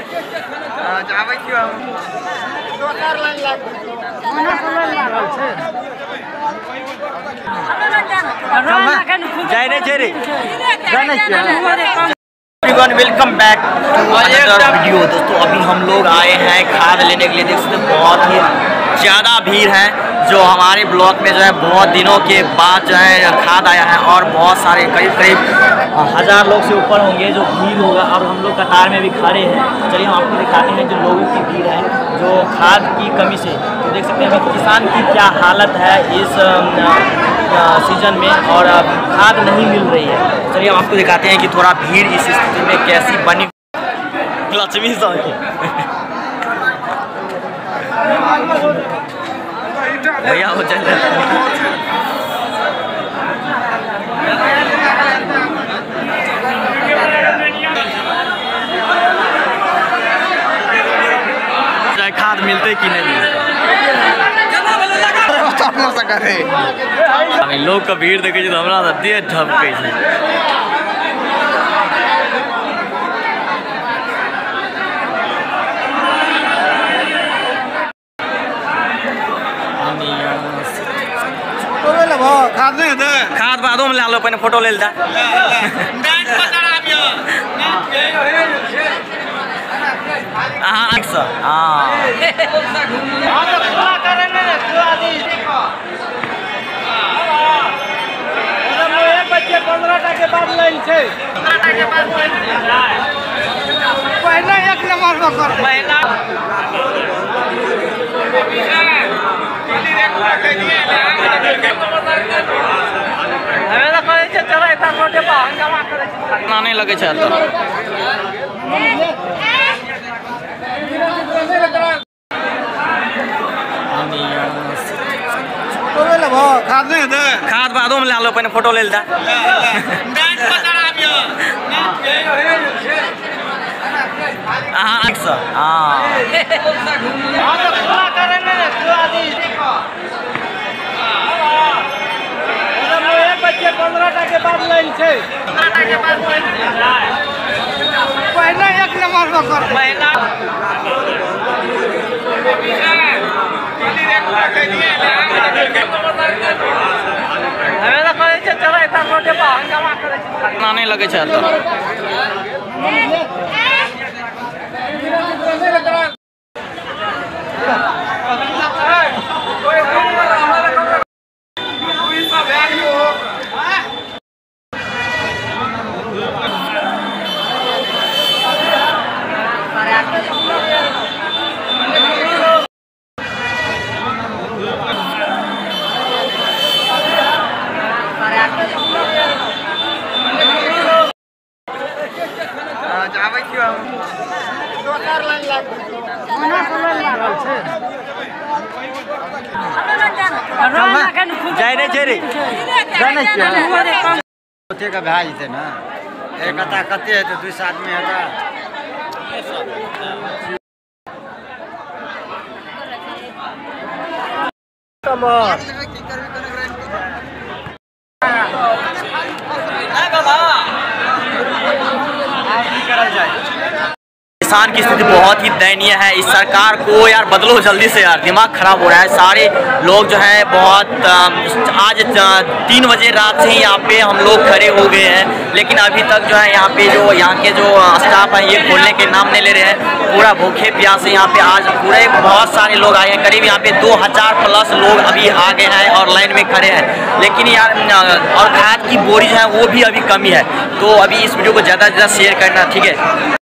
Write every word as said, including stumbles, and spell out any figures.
जाबै छी हम दोसर लाइन लाग जाय रे छै रे जाने छियै। Welcome back to another video. दोस्तों अभी हम लोग आए हैं खाद लेने के लिए। देख सकते बहुत ही ज़्यादा भीड़ है जो हमारे ब्लॉक में जो है बहुत दिनों के बाद जो है खाद आया है और बहुत सारे करीब करीब हज़ार लोग से ऊपर होंगे जो भीड़ होगा। और हम लोग कतार में भी खड़े हैं। चलिए हम आपको दिखाते हैं जो लोगों की भीड़ है जो खाद की कमी से। तो देख सकते हैं किसान की क्या हालत है इस सीजन में और खाद नहीं मिल रही है। चलिए हम आपको दिखाते हैं कि थोड़ा भीड़ इस स्थिति में कैसी बनी। लक्ष्मी भैया हो चल खाद मिलते कि नहीं लोग का भीड़ देखे तो हमारा देह ढपके खाद नहीं दे खाद बादो में ला लो पहले फोटो ले दा पंद्रह के बाद लाइन छे पहले एक नंबर में कर पहला नहीं लगे खाद नहीं दे खाद बादो में ला लो पहले फोटो ले दा पंद्रह के बाद लाइन छे पहले एक नंबर में कर पहला नहीं लगे जाबै छी हम दोसर लाइन लाग जाय रे छै रे जाने छियै ओते का भए जेतै ना एक कता कते हेतै दू सौ आदमी हेतै कमर किसान की स्थिति बहुत ही दयनीय है। इस सरकार को यार बदलो जल्दी से यार, दिमाग खराब हो रहा है। सारे लोग जो है बहुत आज तीन बजे रात से ही यहाँ पे हम लोग खड़े हो गए हैं, लेकिन अभी तक जो है यहाँ पे जो यहाँ के जो स्टाफ है ये खोलने के नाम नहीं ले रहे हैं। पूरा भूखे प्यासे यहाँ पे आज पूरे बहुत सारे लोग आए हैं। करीब यहाँ पे दो हजार प्लस लोग अभी आ गए हैं और लाइन में खड़े हैं। लेकिन यार और खाद की बोरी जो है वो भी अभी कमी है। तो अभी इस वीडियो को ज़्यादा से ज़्यादा शेयर करना, ठीक है।